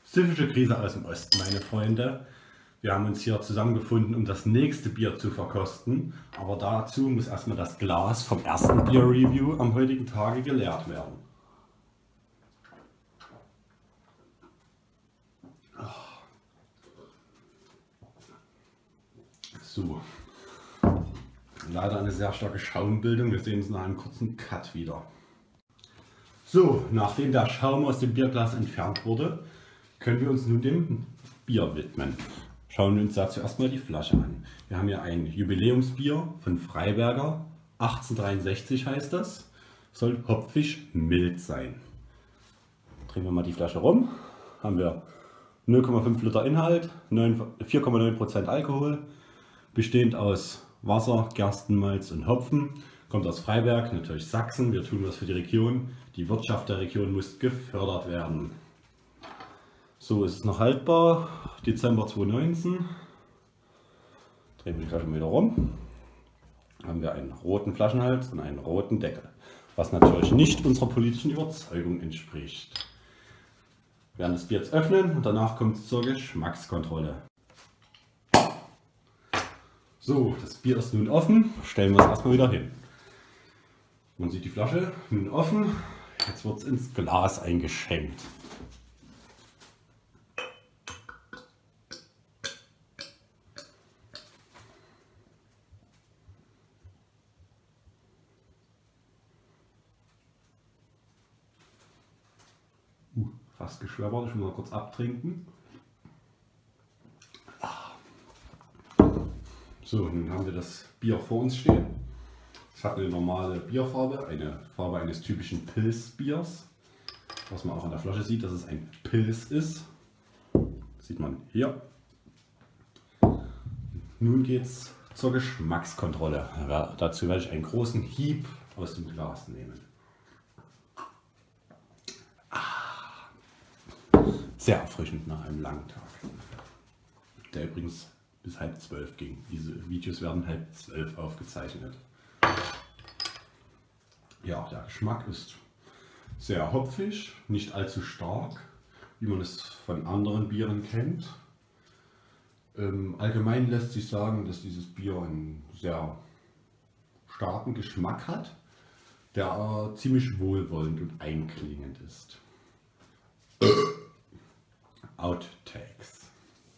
Süffische Grüße aus dem Osten, meine Freunde. Wir haben uns hier zusammengefunden, um das nächste Bier zu verkosten. Aber dazu muss erstmal das Glas vom ersten Bier-Review am heutigen Tage geleert werden. So. Leider eine sehr starke Schaumbildung. Wir sehen uns nach einem kurzen Cut wieder. So, nachdem der Schaum aus dem Bierglas entfernt wurde, können wir uns nun dem Bier widmen. Schauen wir uns dazu erstmal die Flasche an. Wir haben hier ein Jubiläumsbier von Freiberger, 1863 heißt das. Soll hopfig mild sein. Drehen wir mal die Flasche rum. Haben wir 0,5 Liter Inhalt, 4,9% Alkohol, bestehend aus Wasser, Gerstenmalz und Hopfen. Kommt aus Freiberg, natürlich Sachsen. Wir tun was für die Region. Die Wirtschaft der Region muss gefördert werden. So ist es noch haltbar. Dezember 2019. Drehen wir die Flasche wieder rum. Haben wir einen roten Flaschenhals und einen roten Deckel. Was natürlich nicht unserer politischen Überzeugung entspricht. Wir werden das Bier jetzt öffnen und danach kommt es zur Geschmackskontrolle. So, das Bier ist nun offen. Stellen wir es erstmal wieder hin. Man sieht die Flasche nun offen. Jetzt wird es ins Glas eingeschenkt. Fast geschwämmert, ich muss mal kurz abtrinken. So, nun haben wir das Bier vor uns stehen. Es hat eine normale Bierfarbe, eine Farbe eines typischen Pils-Biers. Was man auch an der Flasche sieht, dass es ein Pils ist. Das sieht man hier. Nun geht es zur Geschmackskontrolle. Dazu werde ich einen großen Hieb aus dem Glas nehmen. Sehr erfrischend nach einem langen Tag. Der übrigens bis 11:30 ging. Diese Videos werden 11:30 aufgezeichnet. Ja, der Geschmack ist sehr hopfig, nicht allzu stark, wie man es von anderen Bieren kennt. Allgemein lässt sich sagen, dass dieses Bier einen sehr starken Geschmack hat, der ziemlich wohlwollend und einklingend ist. Outtakes.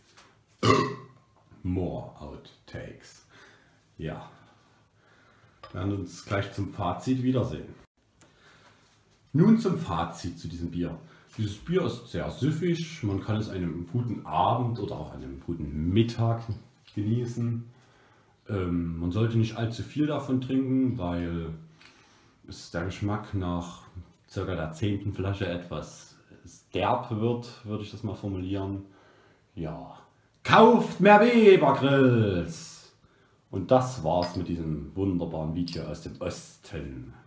More Outtakes. Ja. Wir werden uns gleich zum Fazit wiedersehen. Nun zum Fazit zu diesem Bier. Dieses Bier ist sehr süffig. Man kann es an einem guten Abend oder auch an einem guten Mittag genießen. Man sollte nicht allzu viel davon trinken, weil es der Geschmack nach ca. der 10. Flasche etwas derb wird, würde ich das mal formulieren. Ja. Kauft mehr Weber Grills! Und das war's mit diesem wunderbaren Video aus dem Osten.